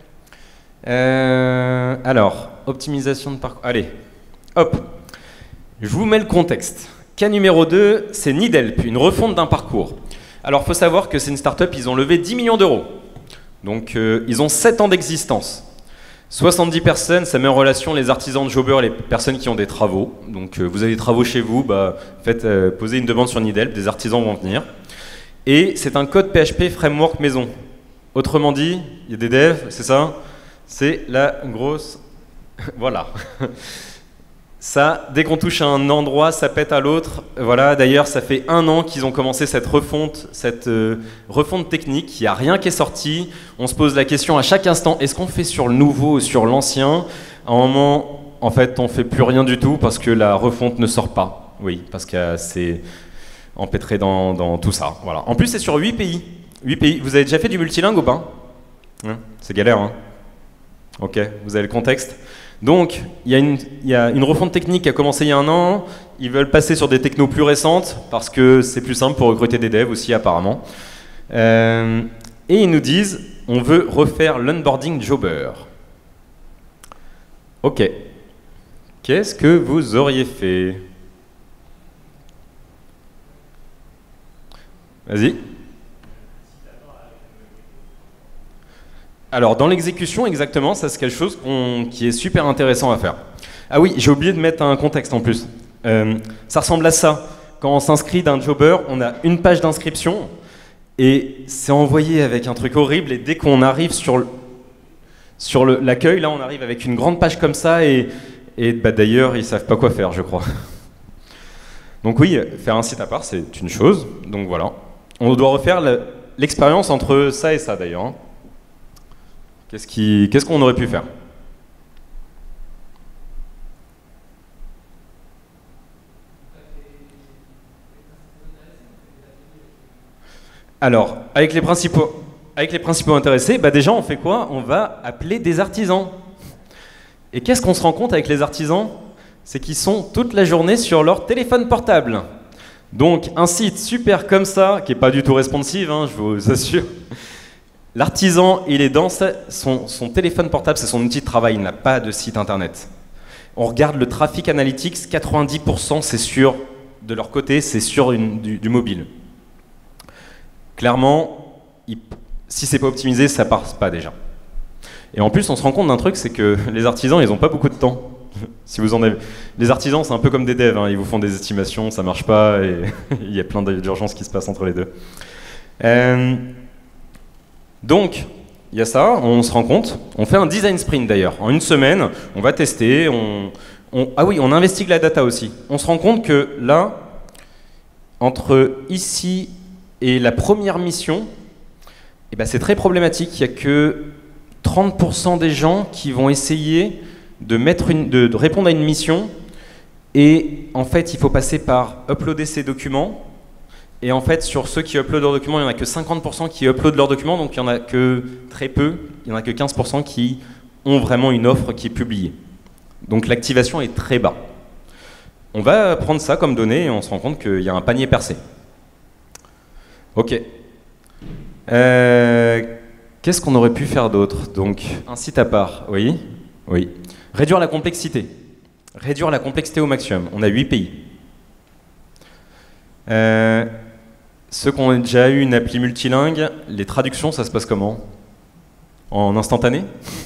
S1: Alors, optimisation de parcours. Allez, hop, je vous mets le contexte. Cas numéro 2, c'est Nidelp, une refonte d'un parcours. Alors, il faut savoir que c'est une start-up, ils ont levé 10 millions d'euros. Donc ils ont 7 ans d'existence. 70 personnes, ça met en relation les artisans de Jobber et les personnes qui ont des travaux. Donc vous avez des travaux chez vous, posez une demande sur Needhelp, des artisans vont venir. Et c'est un code PHP framework maison. Autrement dit, il y a des devs, c'est ça? C'est la grosse... voilà. Ça, dès qu'on touche à un endroit, ça pète à l'autre. Voilà, d'ailleurs, ça fait 1 an qu'ils ont commencé cette refonte technique. Il n'y a rien qui est sorti. On se pose la question à chaque instant, est-ce qu'on fait sur le nouveau ou sur l'ancien? À un moment, en fait, on ne fait plus rien du tout parce que la refonte ne sort pas. Oui, parce que c'est empêtré dans tout ça. Voilà. En plus, c'est sur 8 pays. 8 pays. Vous avez déjà fait du multilingue ou pas? C'est galère, hein? Ok, vous avez le contexte. Donc, il y a une refonte technique qui a commencé il y a 1 an. Ils veulent passer sur des technos plus récentes parce que c'est plus simple pour recruter des devs aussi, apparemment. Et ils nous disent, on veut refaire l'onboarding Jobber. Ok. Qu'est-ce que vous auriez fait? Vas-y. Alors, dans l'exécution, exactement, ça c'est quelque chose qui est super intéressant à faire. Ah oui, j'ai oublié de mettre un contexte en plus. Ça ressemble à ça. Quand on s'inscrit d'un Jobber, on a une page d'inscription et c'est envoyé avec un truc horrible. Et dès qu'on arrive sur l'accueil, là, on arrive avec une grande page comme ça et d'ailleurs, ils savent pas quoi faire, je crois. Donc oui, faire un site à part, c'est une chose. Donc voilà. On doit refaire l'expérience entre ça et ça, d'ailleurs, hein. Qu'est-ce qu'on aurait pu faire? Alors, avec les principaux intéressés, déjà on fait quoi? On va appeler des artisans. Et qu'est-ce qu'on se rend compte avec les artisans? C'est qu'ils sont toute la journée sur leur téléphone portable. Donc un site super comme ça, qui n'est pas du tout responsive, hein, je vous assure. L'artisan, il est dans son téléphone portable, c'est son outil de travail, il n'a pas de site internet. On regarde le trafic analytics, 90% c'est de leur côté, c'est sur du mobile. Clairement, si c'est pas optimisé, ça passe pas déjà. Et en plus, on se rend compte d'un truc, c'est que les artisans, ils n'ont pas beaucoup de temps. Si vous en avez... Les artisans, c'est un peu comme des devs, hein, ils vous font des estimations, ça marche pas, et il y a plein d'urgences qui se passent entre les deux. Donc, il y a ça, on se rend compte. On fait un design sprint d'ailleurs. En 1 semaine, on va tester. Ah oui, on investigue la data aussi. On se rend compte que là, entre ici et la première mission, c'est très problématique. Il n'y a que 30% des gens qui vont essayer de répondre à une mission. Et en fait, il faut passer par uploader ces documents. Et en fait, sur ceux qui uploadent leurs documents, il n'y en a que 50% qui uploadent leurs documents, donc il n'y en a que très peu, il n'y en a que 15% qui ont vraiment une offre qui est publiée. Donc l'activation est très bas. On va prendre ça comme donnée et on se rend compte qu'il y a un panier percé. Ok. Qu'est-ce qu'on aurait pu faire d'autre? Donc, un site à part, oui. Oui. Réduire la complexité. Réduire la complexité au maximum. On a 8 pays. Ceux qui ont déjà eu une appli multilingue, les traductions, ça se passe comment? En instantané?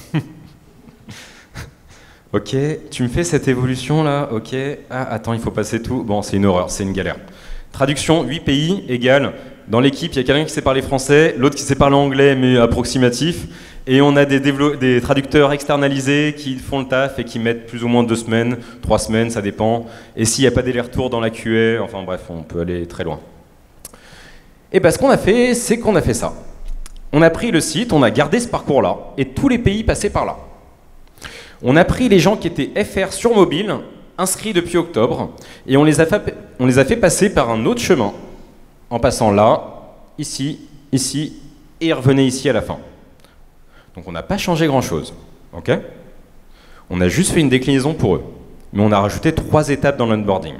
S1: Ok, tu me fais cette évolution là, ok. Ah, attends, il faut passer tout. Bon, c'est une horreur, c'est une galère. Traduction, 8 pays égale, dans l'équipe, il y a quelqu'un qui sait parler français, l'autre qui sait parler anglais, mais approximatif. Et on a des traducteurs externalisés qui font le taf et qui mettent plus ou moins 2 semaines, 3 semaines, ça dépend. Et s'il n'y a pas d'aller-retour dans la QA, enfin bref, on peut aller très loin. Et ce qu'on a fait, c'est qu'on a fait ça. On a pris le site, on a gardé ce parcours-là, et tous les pays passaient par là. On a pris les gens qui étaient FR sur mobile, inscrits depuis octobre, et on les a fait passer par un autre chemin, en passant là, ici, ici, et ils revenaient ici à la fin. Donc on n'a pas changé grand-chose, ok? On a juste fait une déclinaison pour eux, mais on a rajouté 3 étapes dans l'onboarding.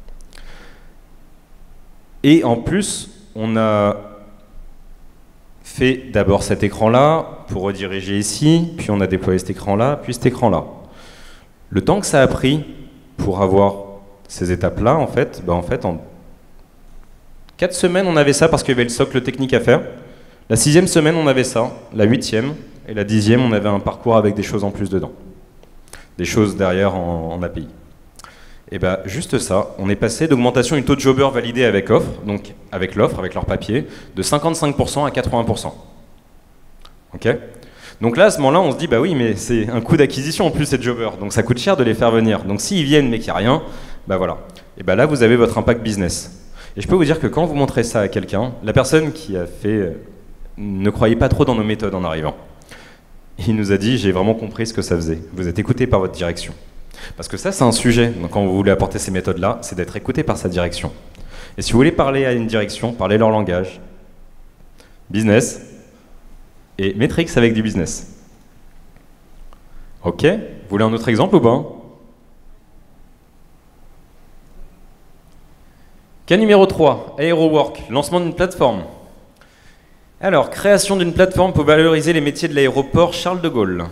S1: Et en plus, on a fait d'abord cet écran-là pour rediriger ici, puis on a déployé cet écran-là, puis cet écran-là. Le temps que ça a pris pour avoir ces étapes-là, en fait, en 4 semaines, on avait ça parce qu'il y avait le socle technique à faire. La 6e semaine, on avait ça. La 8e et la 10e, on avait un parcours avec des choses en plus dedans. Des choses derrière en API. Et bien, juste ça, on est passé d'augmentation du taux de jobber validé avec offre, donc avec l'offre, avec leur papier, de 55% à 80%. Ok ? Donc là, à ce moment-là, on se dit, bah oui, mais c'est un coût d'acquisition en plus, ces jobbers, donc ça coûte cher de les faire venir. Donc s'ils viennent mais qu'il n'y a rien, bah voilà. Et bah là, vous avez votre impact business. Et je peux vous dire que quand vous montrez ça à quelqu'un, la personne qui a fait ne croyait pas trop dans nos méthodes en arrivant. Il nous a dit, j'ai vraiment compris ce que ça faisait. Vous êtes écouté par votre direction. Parce que ça, c'est un sujet, donc quand vous voulez apporter ces méthodes-là, c'est d'être écouté par sa direction. Et si vous voulez parler à une direction, parlez leur langage. Business et métriques avec du business. Ok, vous voulez un autre exemple ou pas? Cas numéro 3, AeroWork, lancement d'une plateforme. Alors, création d'une plateforme pour valoriser les métiers de l'aéroport Charles de Gaulle.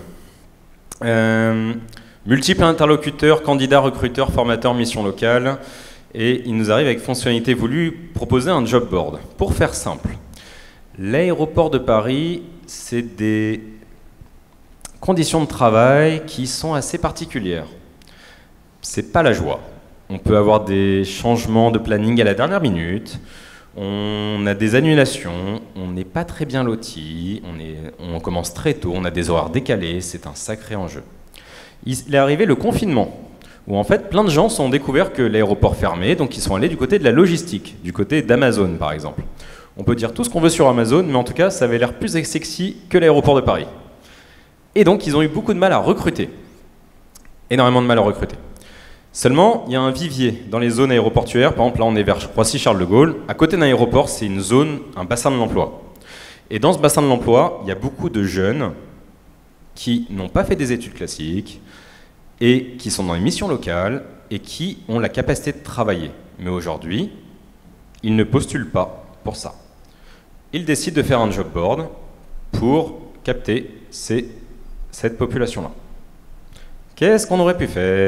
S1: Multiples interlocuteurs, candidats, recruteurs, formateurs, mission locale. Et il nous arrive avec fonctionnalité voulue, proposer un job board. Pour faire simple, l'aéroport de Paris, c'est des conditions de travail qui sont assez particulières. C'est pas la joie. On peut avoir des changements de planning à la dernière minute, on a des annulations, on n'est pas très bien loti, on commence très tôt, on a des horaires décalés, c'est un sacré enjeu. Il est arrivé le confinement, où en fait plein de gens ont découvert que l'aéroport fermait, donc ils sont allés du côté de la logistique, du côté d'Amazon par exemple. On peut dire tout ce qu'on veut sur Amazon, mais en tout cas ça avait l'air plus sexy que l'aéroport de Paris. Et donc ils ont eu beaucoup de mal à recruter, énormément de mal à recruter. Seulement, il y a un vivier dans les zones aéroportuaires. Par exemple, là, on est vers Roissy-Charles de Gaulle. À côté d'un aéroport, c'est une zone, un bassin de l'emploi. Et dans ce bassin de l'emploi, il y a beaucoup de jeunes qui n'ont pas fait des études classiques et qui sont dans les missions locales et qui ont la capacité de travailler. Mais aujourd'hui, ils ne postulent pas pour ça. Ils décident de faire un job board pour capter cette population-là. Qu'est-ce qu'on aurait pu faire ?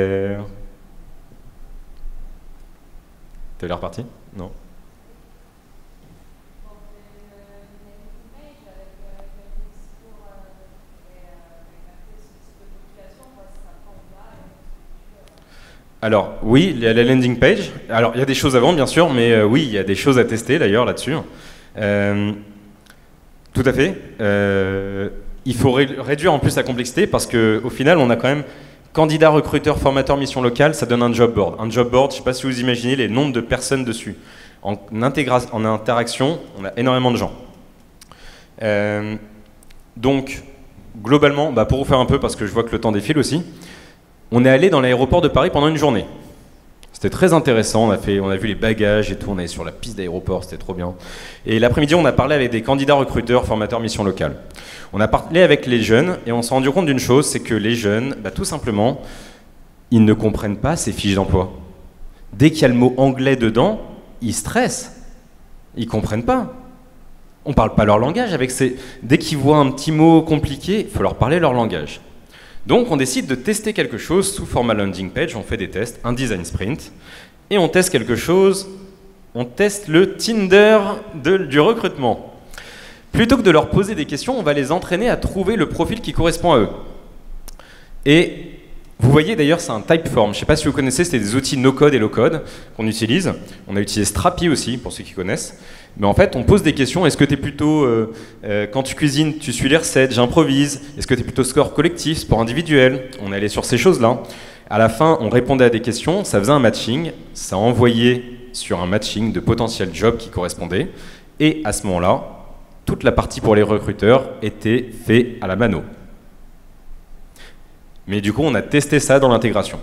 S1: T'as l'air reparti? Non. Alors oui, il y a la landing page. Alors il y a des choses avant bien sûr, mais oui, il y a des choses à tester d'ailleurs là-dessus. Tout à fait. Il faut réduire en plus la complexité parce qu'au final, on a quand même candidat, recruteur, formateur, mission locale, ça donne un job board. Un job board, je ne sais pas si vous imaginez les nombres de personnes dessus. En interaction, on a énormément de gens. Donc, globalement, pour vous faire un peu, parce que je vois que le temps défile aussi, on est allé dans l'aéroport de Paris pendant une journée. C'était très intéressant, on a vu les bagages et tout, on est sur la piste d'aéroport, c'était trop bien. Et l'après-midi, on a parlé avec des candidats, recruteurs, formateurs, mission locale. On a parlé avec les jeunes et on s'est rendu compte d'une chose, c'est que les jeunes, tout simplement, ils ne comprennent pas ces fiches d'emploi. Dès qu'il y a le mot anglais dedans, ils stressent. Ils ne comprennent pas. On ne parle pas leur langage. Dès qu'ils voient un petit mot compliqué, il faut leur parler leur langage. Donc on décide de tester quelque chose sous format landing page, on fait des tests, un design sprint, et on teste quelque chose, on teste le Tinder du recrutement. Plutôt que de leur poser des questions, on va les entraîner à trouver le profil qui correspond à eux. Et vous voyez d'ailleurs, c'est un Typeform. Je ne sais pas si vous connaissez, c'est des outils no-code et low-code qu'on utilise. On a utilisé Strapi aussi, pour ceux qui connaissent. Mais en fait, on pose des questions. Est-ce que tu es plutôt, quand tu cuisines, tu suis les recettes, j'improvise? Est-ce que tu es plutôt score collectif, sport individuel? On est allé sur ces choses-là. À la fin, on répondait à des questions, ça faisait un matching, ça envoyait sur un matching de potentiels jobs qui correspondaient. Et à ce moment-là, toute la partie pour les recruteurs était faite à la mano. Mais du coup, on a testé ça dans l'intégration.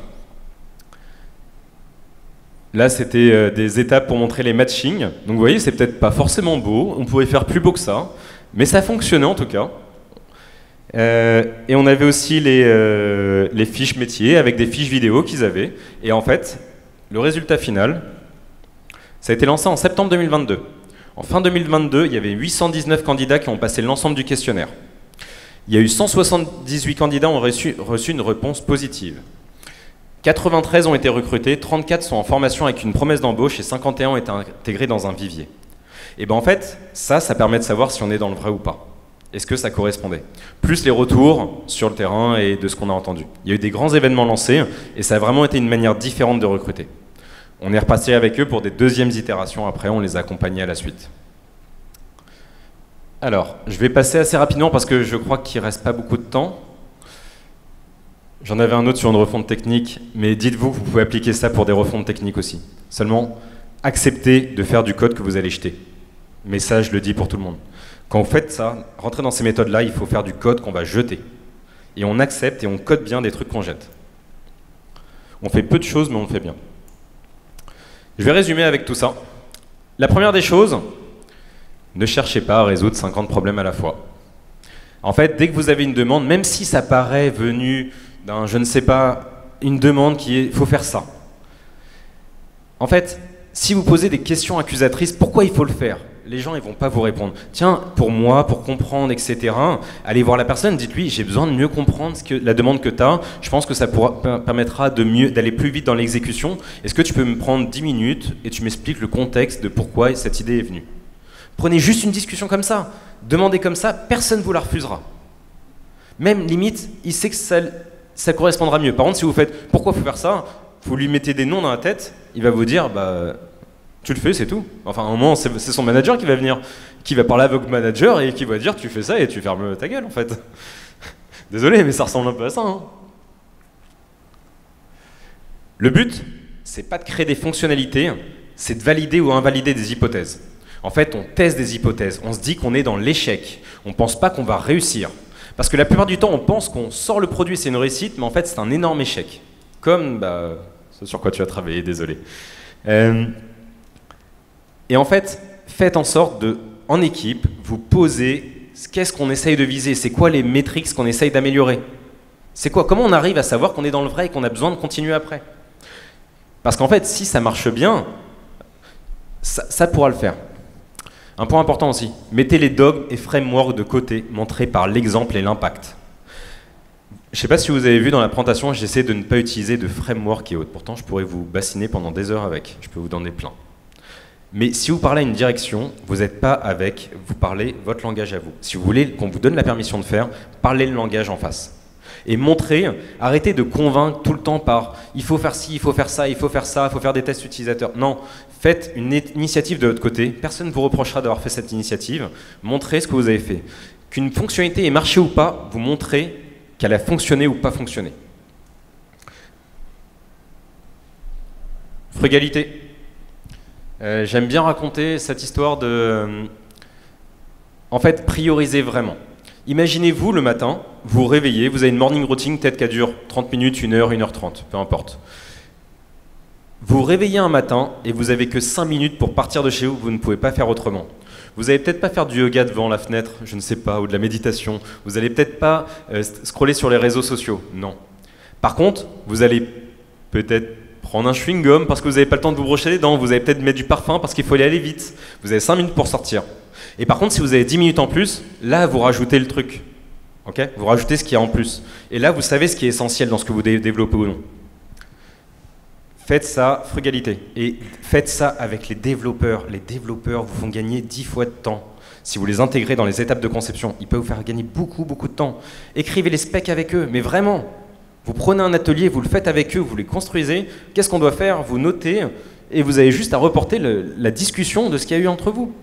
S1: Là, c'était des étapes pour montrer les matchings. Donc vous voyez, c'est peut-être pas forcément beau, on pouvait faire plus beau que ça, mais ça fonctionnait en tout cas. Et on avait aussi les fiches métiers avec des fiches vidéo qu'ils avaient. Et en fait, le résultat final, ça a été lancé en septembre 2022. En fin 2022, il y avait 819 candidats qui ont passé l'ensemble du questionnaire. Il y a eu 178 candidats qui ont reçu une réponse positive. 93 ont été recrutés, 34 sont en formation avec une promesse d'embauche et 51 ont été intégrés dans un vivier. Et ben en fait, ça permet de savoir si on est dans le vrai ou pas. Est-ce que ça correspondait? Plus les retours sur le terrain et de ce qu'on a entendu. Il y a eu des grands événements lancés et ça a vraiment été une manière différente de recruter. On est repassé avec eux pour des deuxièmes itérations après, on les a accompagnés à la suite. Alors, je vais passer assez rapidement parce que je crois qu'il ne reste pas beaucoup de temps. J'en avais un autre sur une refonte technique, mais dites-vous que vous pouvez appliquer ça pour des refontes techniques aussi. Seulement, acceptez de faire du code que vous allez jeter. Mais ça, je le dis pour tout le monde. Quand vous faites ça, rentrez dans ces méthodes-là, il faut faire du code qu'on va jeter. Et on accepte et on code bien des trucs qu'on jette. On fait peu de choses, mais on le fait bien. Je vais résumer avec tout ça. La première des choses, ne cherchez pas à résoudre 50 problèmes à la fois. En fait, dès que vous avez une demande, même si ça paraît venu d'un, je ne sais pas, une demande qui est « faut faire ça ». En fait, si vous posez des questions accusatrices, pourquoi il faut le faire? Les gens ils vont pas vous répondre. Tiens, pour moi, pour comprendre, etc. Allez voir la personne, dites-lui, j'ai besoin de mieux comprendre la demande que tu as. Je pense que ça permettra d'aller plus vite dans l'exécution. Est-ce que tu peux me prendre 10 minutes et tu m'expliques le contexte de pourquoi cette idée est venue? Prenez juste une discussion comme ça. Demandez comme ça, personne ne vous la refusera. Même limite, il sait que ça correspondra mieux. Par contre, si vous faites pourquoi faut faire ça, vous lui mettez des noms dans la tête, il va vous dire bah tu le fais, c'est tout. Enfin, à un moment, c'est son manager qui va venir, qui va parler avec le manager et qui va dire tu fais ça et tu fermes ta gueule en fait. Désolé, mais ça ressemble un peu à ça. Hein. Le but, c'est pas de créer des fonctionnalités, c'est de valider ou invalider des hypothèses. En fait, on teste des hypothèses, on se dit qu'on est dans l'échec, on pense pas qu'on va réussir. Parce que la plupart du temps, on pense qu'on sort le produit, c'est une réussite, mais en fait, c'est un énorme échec. Comme ce sur quoi tu as travaillé, désolé. Et en fait, faites en sorte de, en équipe, vous poser qu'est-ce qu'on essaye de viser, c'est quoi les métriques qu'on essaye d'améliorer. C'est quoi, comment on arrive à savoir qu'on est dans le vrai et qu'on a besoin de continuer après. Parce qu'en fait, si ça marche bien, ça pourra le faire. Un point important aussi, mettez les dogmes et frameworks de côté, montrés par l'exemple et l'impact. Je ne sais pas si vous avez vu dans la présentation, j'essaie de ne pas utiliser de framework et autres. Pourtant, je pourrais vous bassiner pendant des heures avec, je peux vous donner plein. Mais si vous parlez à une direction, vous n'êtes pas avec, vous parlez votre langage à vous. Si vous voulez qu'on vous donne la permission de faire, parlez le langage en face. Et montrez, arrêtez de convaincre tout le temps par « il faut faire ci, il faut faire ça, il faut faire ça, il faut faire des tests utilisateurs ». Non, faites une initiative de votre côté, personne ne vous reprochera d'avoir fait cette initiative, montrez ce que vous avez fait. Qu'une fonctionnalité ait marché ou pas, vous montrez qu'elle a fonctionné ou pas fonctionné. Frugalité. J'aime bien raconter cette histoire de... En fait, priorisez vraiment. Imaginez-vous le matin, vous vous réveillez, vous avez une morning routine, peut-être qu'elle dure 30 minutes, 1 heure, 1h30, peu importe. Vous vous réveillez un matin et vous n'avez que 5 minutes pour partir de chez vous ne pouvez pas faire autrement. Vous n'allez peut-être pas faire du yoga devant la fenêtre, je ne sais pas, ou de la méditation. Vous n'allez peut-être pas scroller sur les réseaux sociaux, non. Par contre, vous allez peut-être prendre un chewing-gum parce que vous n'avez pas le temps de vous brosser les dents, vous allez peut-être mettre du parfum parce qu'il faut y aller vite. Vous avez 5 minutes pour sortir. Et par contre, si vous avez 10 minutes en plus, là, vous rajoutez le truc. Okay, vous rajoutez ce qu'il y a en plus. Et là, vous savez ce qui est essentiel dans ce que vous développez ou non. Faites ça, frugalité. Et faites ça avec les développeurs. Les développeurs vous font gagner 10 fois de temps. Si vous les intégrez dans les étapes de conception, ils peuvent vous faire gagner beaucoup, beaucoup de temps. Écrivez les specs avec eux, mais vraiment. Vous prenez un atelier, vous le faites avec eux, vous les construisez. Qu'est-ce qu'on doit faire? Vous notez et vous avez juste à reporter la discussion de ce qu'il y a eu entre vous.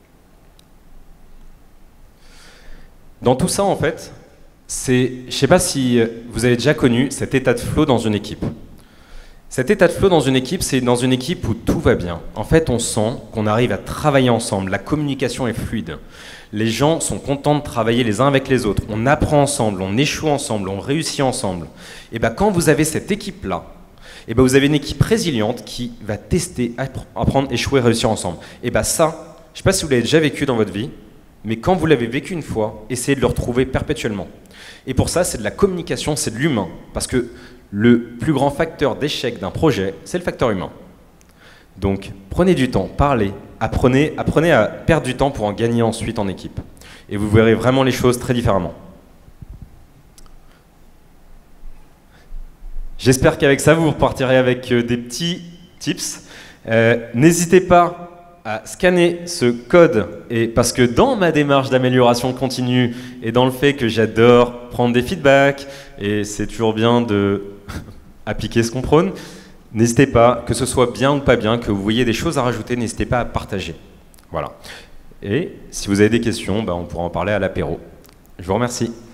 S1: Dans tout ça, en fait, je ne sais pas si vous avez déjà connu cet état de flow dans une équipe. Cet état de flow dans une équipe, c'est dans une équipe où tout va bien. En fait, on sent qu'on arrive à travailler ensemble, la communication est fluide. Les gens sont contents de travailler les uns avec les autres. On apprend ensemble, on échoue ensemble, on réussit ensemble. Et bien, quand vous avez cette équipe-là, et ben vous avez une équipe résiliente qui va tester, apprendre, échouer, réussir ensemble. Et bien ça, je ne sais pas si vous l'avez déjà vécu dans votre vie, mais quand vous l'avez vécu une fois, essayez de le retrouver perpétuellement. Et pour ça, c'est de la communication, c'est de l'humain. Parce que le plus grand facteur d'échec d'un projet, c'est le facteur humain. Donc, prenez du temps, parlez, apprenez à perdre du temps pour en gagner ensuite en équipe. Et vous verrez vraiment les choses très différemment. J'espère qu'avec ça, vous repartirez avec des petits tips. N'hésitez pas à scanner ce code, et parce que dans ma démarche d'amélioration continue et dans le fait que j'adore prendre des feedbacks, et c'est toujours bien de appliquer ce qu'on prône, n'hésitez pas, que ce soit bien ou pas bien, que vous voyez des choses à rajouter, n'hésitez pas à partager. Voilà. Et si vous avez des questions, on pourra en parler à l'apéro. Je vous remercie.